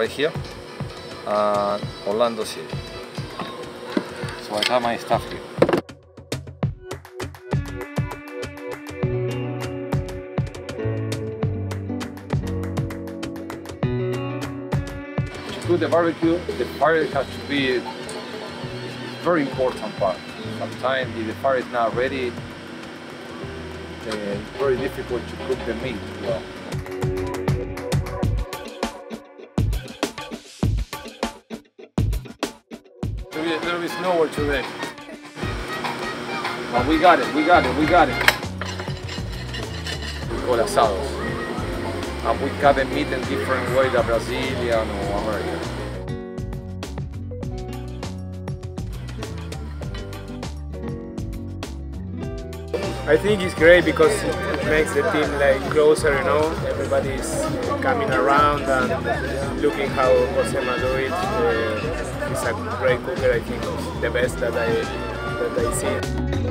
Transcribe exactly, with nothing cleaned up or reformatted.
right here, and Orlando City. So I have my stuff here. To cook the barbecue, the fire has to be a very important part. Sometimes if the fire is not ready, uh, it's very difficult to cook the meat well. There is nowhere today. But we got it, we got it, we got it. We call asados. And we cut the meat in different ways than Brazilian or American. I think it's great because it makes the team like closer, you know. Everybody's uh, coming around and looking how Josema do it. Uh, he's a great cooker. I think the best that I that I see.